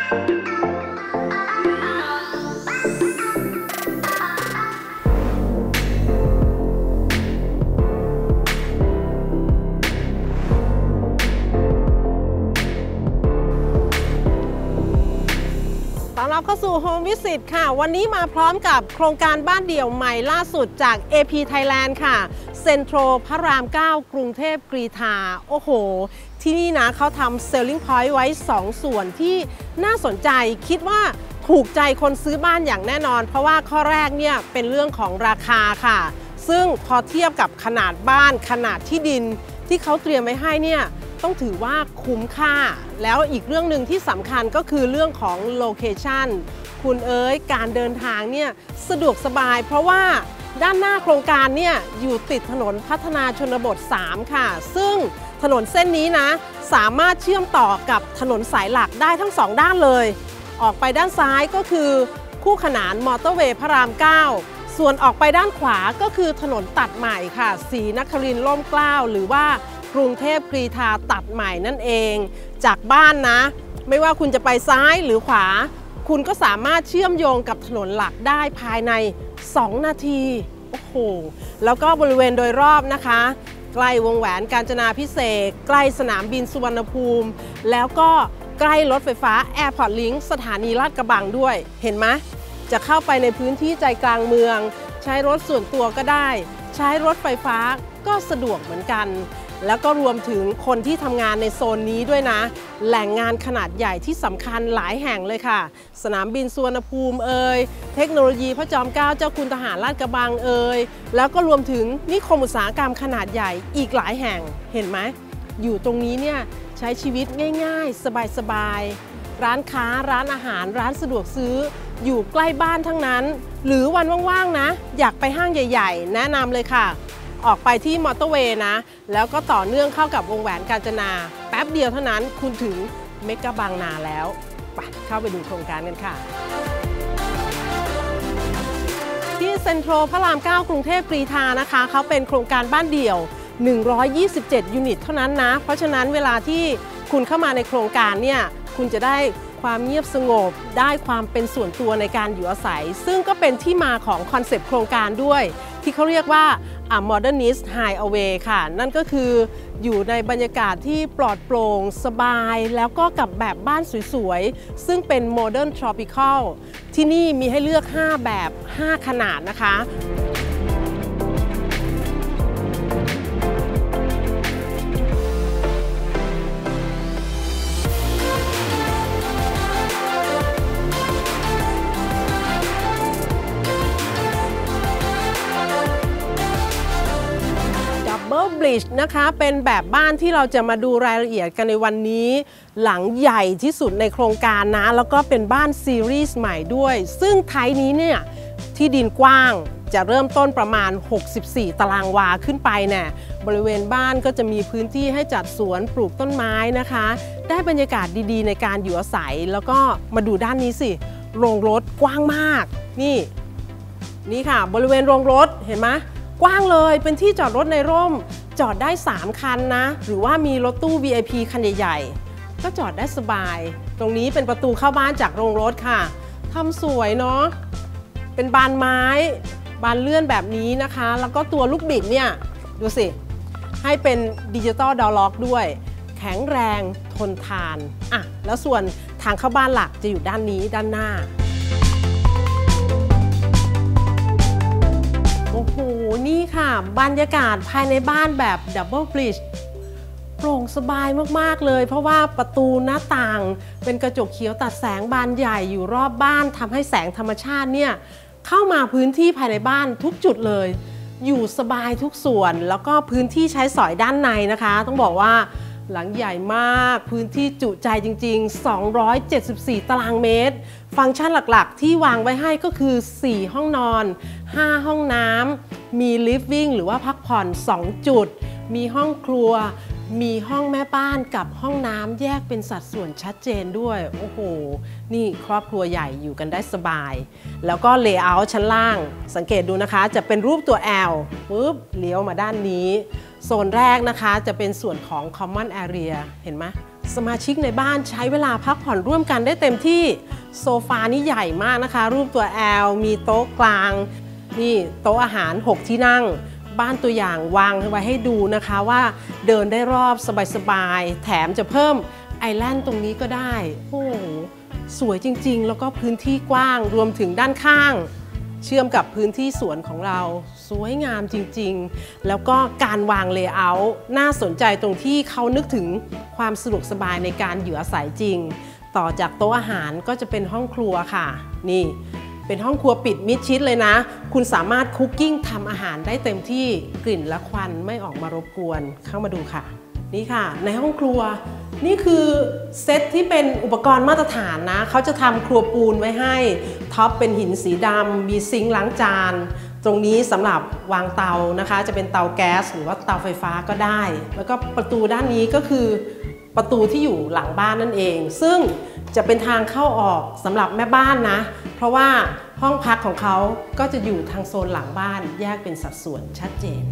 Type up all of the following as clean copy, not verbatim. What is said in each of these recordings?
เข้าสู่ Home Visit ค่ะวันนี้มาพร้อมกับโครงการบ้านเดี่ยวใหม่ล่าสุดจาก AP Thailand ค่ะเซ็นทรัลพระราม 9 กรุงเทพกรีฑาโอ้โหที่นี่นะเขาทำ Selling Point ไว้ 2 ส่วนที่น่าสนใจคิดว่าถูกใจคนซื้อบ้านอย่างแน่นอนเพราะว่าข้อแรกเนี่ยเป็นเรื่องของราคาค่ะซึ่งพอเทียบกับขนาดบ้านขนาดที่ดินที่เขาเตรียมไว้ให้เนี่ยต้องถือว่าคุ้มค่าแล้วอีกเรื่องหนึ่งที่สำคัญก็คือเรื่องของโลเคชันคุณการเดินทางเนี่ยสะดวกสบายเพราะว่าด้านหน้าโครงการเนี่ยอยู่ติดถนนพัฒนาชนบท 3 ค่ะซึ่งถนนเส้นนี้นะสามารถเชื่อมต่อกับถนนสายหลักได้ทั้ง2ด้านเลยออกไปด้านซ้ายก็คือคู่ขนานมอเตอร์เวย์พระราม 9ส่วนออกไปด้านขวาก็คือถนนตัดใหม่ค่ะศรีนครินทร์ร่มเกล้าหรือว่ากรุงเทพกรีฑาตัดใหม่นั่นเองจากบ้านนะไม่ว่าคุณจะไปซ้ายหรือขวาคุณก็สามารถเชื่อมโยงกับถนนหลักได้ภายใน2 นาทีโอ้โหแล้วก็บริเวณโดยรอบนะคะใกล้วงแหวนกาญจนาภิเษกใกล้สนามบินสุวรรณภูมิแล้วก็ใกล้รถไฟฟ้า Airport Link สถานีลาดกระบังด้วยเห็นไหมจะเข้าไปในพื้นที่ใจกลางเมืองใช้รถส่วนตัวก็ได้ใช้รถไฟฟ้าก็สะดวกเหมือนกันแล้วก็รวมถึงคนที่ทำงานในโซนนี้ด้วยนะแหล่งงานขนาดใหญ่ที่สำคัญหลายแห่งเลยค่ะสนามบินสุวรรณภูมิเทคโนโลยีพระจอมเกล้าเจ้าคุณทหารลาดกระบังแล้วก็รวมถึงนิคมอุตสาหกรรมขนาดใหญ่อีกหลายแห่งเห็นไหมอยู่ตรงนี้เนี่ยใช้ชีวิตง่ายๆสบายๆร้านค้าร้านอาหารร้านสะดวกซื้ออยู่ใกล้บ้านทั้งนั้นหรือวันว่างๆนะอยากไปห้างใหญ่ๆแนะนำเลยค่ะออกไปที่มอเตอร์เวย์นะแล้วก็ต่อเนื่องเข้ากับวงแหวนกาญจนาแป๊บเดียวเท่านั้นคุณถึงเมกะบางนาแล้วไปเข้าไปดูโครงการกันค่ะที่เซ็นทรัลพระราม 9 กรุงเทพกรีฑานะคะเขาเป็นโครงการบ้านเดี่ยว127ยูนิตเท่านั้นนะเพราะฉะนั้นเวลาที่คุณเข้ามาในโครงการเนี่ยคุณจะได้ความเงียบสงบได้ความเป็นส่วนตัวในการอยู่อาศัยซึ่งก็เป็นที่มาของคอนเซปต์โครงการด้วยที่เขาเรียกว่าModernist Hideaway ค่ะนั่นก็คืออยู่ในบรรยากาศที่ปลอดโปร่งสบายแล้วก็กับแบบบ้านสวยๆซึ่งเป็น Modern Tropical ที่นี่มีให้เลือก5แบบ5ขนาดนะคะBridge นะคะเป็นแบบบ้านที่เราจะมาดูรายละเอียดกันในวันนี้หลังใหญ่ที่สุดในโครงการนะแล้วก็เป็นบ้านซีรีส์ใหม่ด้วยซึ่งไทป์นี้เนี่ยที่ดินกว้างจะเริ่มต้นประมาณ64ตารางวาขึ้นไปเนี่ยบริเวณบ้านก็จะมีพื้นที่ให้จัดสวนปลูกต้นไม้นะคะได้บรรยากาศดีๆในการอยู่อาศัยแล้วก็มาดูด้านนี้สิโรงรถกว้างมากนี่ค่ะบริเวณโรงรถเห็นไหมกว้างเลยเป็นที่จอดรถในร่มจอดได้3คันนะหรือว่ามีรถตู้ VIP คันใหญ่ๆก็จอดได้สบายตรงนี้เป็นประตูเข้าบ้านจากโรงรถค่ะทำสวยเนาะเป็นบานไม้บานเลื่อนแบบนี้นะคะแล้วก็ตัวลูกบิดเนี่ยดูสิให้เป็นดิจิตอลดอร์ล็อกด้วยแข็งแรงทนทานอ่ะแล้วส่วนทางเข้าบ้านหลักจะอยู่ด้านนี้ด้านหน้าโอ้โหนี่ค่ะบรรยากาศภายในบ้านแบบดับเบิลบริดจ์โปร่งสบายมากๆเลยเพราะว่าประตูหน้าต่างเป็นกระจกเขียวตัดแสงบานใหญ่อยู่รอบบ้านทำให้แสงธรรมชาติเนี่ยเข้ามาพื้นที่ภายในบ้านทุกจุดเลยอยู่สบายทุกส่วนแล้วก็พื้นที่ใช้สอยด้านในนะคะต้องบอกว่าหลังใหญ่มากพื้นที่จุใจจริงๆ274ตารางเมตรฟังก์ชันหลักๆที่วางไว้ให้ก็คือ4ห้องนอน5ห้องน้ำมีลิฟวิ่งหรือว่าพักผ่อน2จุดมีห้องครัวมีห้องแม่บ้านกับห้องน้ำแยกเป็นสัดส่วนชัดเจนด้วยโอ้โหนี่ครอบครัวใหญ่อยู่กันได้สบายแล้วก็เลเยอร์ชั้นล่างสังเกตดูนะคะจะเป็นรูปตัว L ปุ๊บเลี้ยวมาด้านนี้โซนแรกนะคะจะเป็นส่วนของ Common Area เห็นไหมสมาชิกในบ้านใช้เวลาพักผ่อนร่วมกันได้เต็มที่โซฟานี่ใหญ่มากนะคะรูปตัว L มีโต๊ะกลางนี่โต๊ะอาหาร6ที่นั่งบ้านตัวอย่างวางไว้ให้ดูนะคะว่าเดินได้รอบสบายๆแถมจะเพิ่มไอแลนด์ตรงนี้ก็ได้โอ้สวยจริงๆแล้วก็พื้นที่กว้างรวมถึงด้านข้างเชื่อมกับพื้นที่สวนของเราสวยงามจริงๆแล้วก็การวางเลเยอร์น่าสนใจตรงที่เขานึกถึงความสะดวกสบายในการอยู่อาศัยจริงต่อจากโต๊ะอาหารก็จะเป็นห้องครัวค่ะนี่เป็นห้องครัวปิดมิดชิดเลยนะคุณสามารถคุกกิ้งทำอาหารได้เต็มที่กลิ่นและควันไม่ออกมารบกวนเข้ามาดูค่ะนี่ค่ะในห้องครัวนี่คือเซตที่เป็นอุปกรณ์มาตรฐานนะเขาจะทำครัวปูนไว้ให้ท็อปเป็นหินสีดำมีซิงค์ล้างจานตรงนี้สำหรับวางเตานะคะจะเป็นเตาแก๊สหรือว่าเตาไฟฟ้าก็ได้แล้วก็ประตูด้านนี้ก็คือประตูที่อยู่หลังบ้านนั่นเองซึ่งจะเป็นทางเข้าออกสำหรับแม่บ้านนะเพราะว่าห้องพักของเขาก็จะอยู่ทางโซนหลังบ้านแยกเป็นสัดส่วนชัดเจน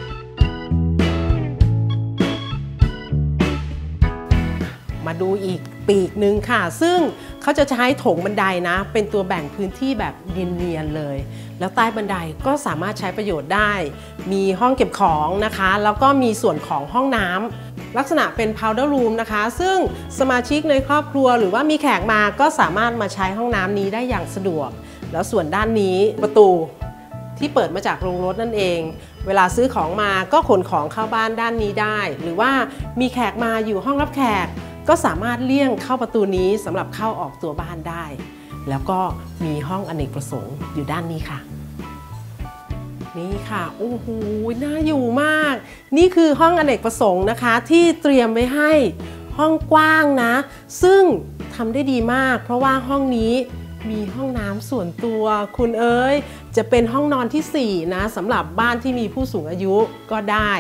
มาดูอีกปีกหนึ่งค่ะซึ่งเขาจะใช้โถงบันไดนะเป็นตัวแบ่งพื้นที่แบบเนียนๆเลยแล้วใต้บันไดก็สามารถใช้ประโยชน์ได้มีห้องเก็บของนะคะแล้วก็มีส่วนของห้องน้ำลักษณะเป็น powder room นะคะซึ่งสมาชิกในครอบครัวหรือว่ามีแขกมาก็สามารถมาใช้ห้องน้ำนี้ได้อย่างสะดวกแล้วส่วนด้านนี้ประตูที่เปิดมาจากโรงรถนั่นเองเวลาซื้อของมาก็ขนของเข้าบ้านด้านนี้ได้หรือว่ามีแขกมาอยู่ห้องรับแขกก็สามารถเลี่ยงเข้าประตูนี้สำหรับเข้าออกตัวบ้านได้แล้วก็มีห้องอเนกประสงค์อยู่ด้านนี้ค่ะนี่ค่ะโอ้โหน่าอยู่มากนี่คือห้องอเนกประสงค์นะคะที่เตรียมไว้ให้ห้องกว้างนะซึ่งทำได้ดีมากเพราะว่าห้องนี้มีห้องน้ำส่วนตัวคุณเอ๋ยจะเป็นห้องนอนที่4นะสำหรับบ้านที่มีผู้สูงอายุก็ได้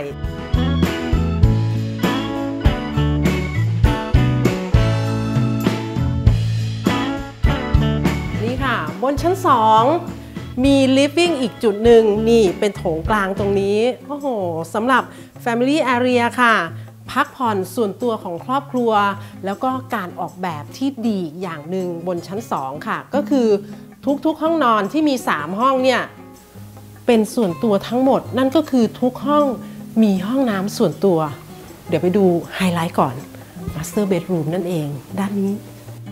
บนชั้น2มี living อีกจุดหนึ่งนี่เป็นโถงกลางตรงนี้โอ้โหสำหรับ family area ค่ะพักผ่อนส่วนตัวของครอบครัวแล้วก็การออกแบบที่ดีอย่างหนึ่งบนชั้น2ค่ะก็คือทุกห้องนอนที่มี3ห้องเนี่ยเป็นส่วนตัวทั้งหมดนั่นก็คือทุกห้องมีห้องน้ำส่วนตัวเดี๋ยวไปดูไฮไลท์ก่อน master bedroom นั่นเองด้านนี้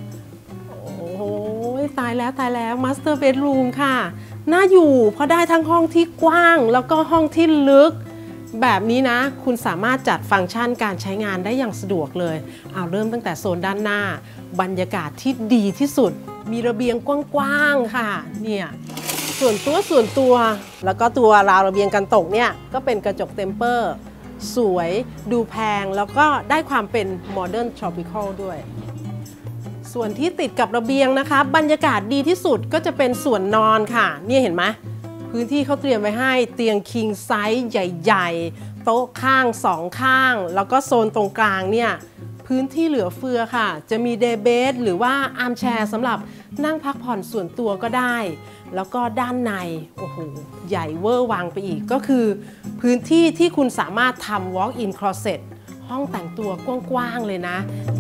ตายแล้วmaster bedroom ค่ะน่าอยู่เพราะได้ทั้งห้องที่กว้างแล้วก็ห้องที่ลึกแบบนี้นะคุณสามารถจัดฟังก์ชันการใช้งานได้อย่างสะดวกเลยเอาเริ่มตั้งแต่โซนด้านหน้าบรรยากาศที่ดีที่สุดมีระเบียงกว้างๆค่ะเนี่ยส่วนตัวแล้วก็ตัวราวระเบียงกันตกเนี่ยก็เป็นกระจกเทมเปอร์สวยดูแพงแล้วก็ได้ความเป็น modern tropical ด้วยส่วนที่ติดกับระเบียงนะคะบรรยากาศดีที่สุดก็จะเป็นส่วนนอนค่ะนี่เห็นไหมพื้นที่เขาเตรียมไว้ให้เตียง king size ใหญ่ๆโต๊ะข้าง2ข้างแล้วก็โซนตรงกลางเนี่ยพื้นที่เหลือเฟือค่ะจะมีเดย์เบดหรือว่าอาร์มแชร์สำหรับนั่งพักผ่อนส่วนตัวก็ได้แล้วก็ด้านในโอ้โหใหญ่เวอร์วังไปอีกก็คือพื้นที่ที่คุณสามารถทำ walk in closet ห้องแต่งตัวกว้างๆเลยนะ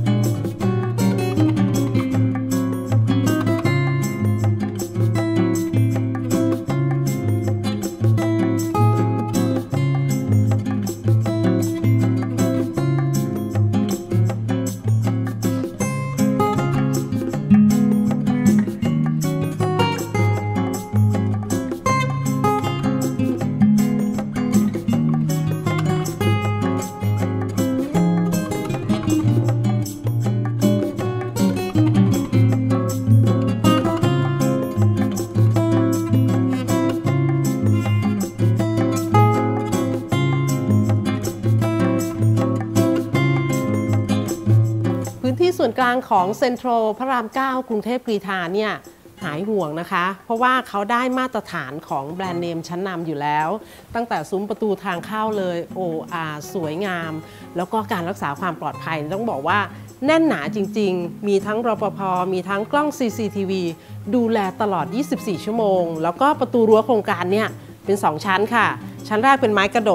ส่วนกลางของเซ็นทรัลพระราม 9 กรุงเทพกรีฑาเนี่ยหายห่วงนะคะเพราะว่าเขาได้มาตรฐานของแบรนด์เนมชั้นนำอยู่แล้วตั้งแต่ซุ้มประตูทางเข้าเลย OR สวยงามแล้วก็การรักษาความปลอดภัยต้องบอกว่าแน่นหนาจริงๆมีทั้งรปภ.มีทั้งกล้อง CCTV ดูแลตลอด24ชั่วโมงแล้วก็ประตูรั้วโครงการเนี่ยเป็น2ชั้นค่ะชั้นแรกเป็นไม้กระดก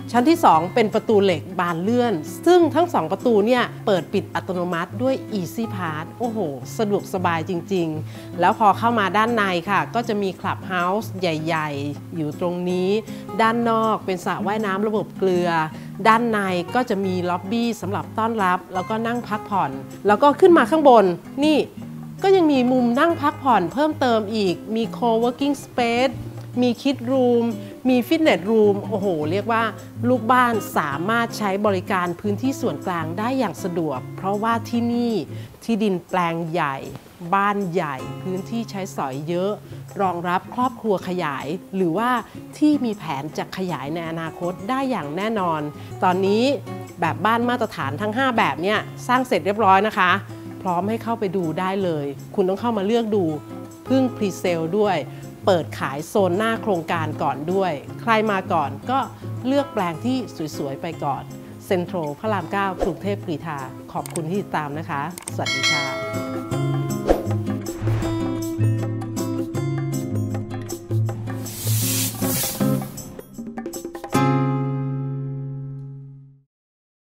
ชั้นที่ 2 เป็นประตูเหล็กบานเลื่อนซึ่งทั้ง 2 ประตูเนี่ยเปิดปิดอัตโนมัติด้วย Easy Pass โอ้โหสะดวกสบายจริงๆแล้วพอเข้ามาด้านในค่ะก็จะมีคลับเฮาส์ใหญ่ๆอยู่ตรงนี้ด้านนอกเป็นสระว่ายน้ำระบบเกลือด้านในก็จะมีล็อบบี้สำหรับต้อนรับแล้วก็นั่งพักผ่อนแล้วก็ขึ้นมาข้างบนนี่ก็ยังมีมุมนั่งพักผ่อนเพิ่มเติมอีกมี co-working space มีคิดรูมมีฟิตเนสรูมโอ้โหเรียกว่าลูกบ้านสามารถใช้บริการพื้นที่ส่วนกลางได้อย่างสะดวกเพราะว่าที่นี่ที่ดินแปลงใหญ่บ้านใหญ่พื้นที่ใช้สอยเยอะรองรับครอบครัวขยายหรือว่าที่มีแผนจะขยายในอนาคตได้อย่างแน่นอนตอนนี้แบบบ้านมาตรฐานทั้ง5แบบเนี่ยสร้างเสร็จเรียบร้อยนะคะพร้อมให้เข้าไปดูได้เลยคุณต้องเข้ามาเลือกดูพึ่งพรีเซลด้วยเปิดขายโซนหน้าโครงการก่อนด้วยใครมาก่อนก็เลือกแปลงที่สวยๆไปก่อนเซ็นทรัลพระราม 9 กรุงเทพกรีฑาขอบคุณที่ติดตามนะคะสวัสดีค่ะ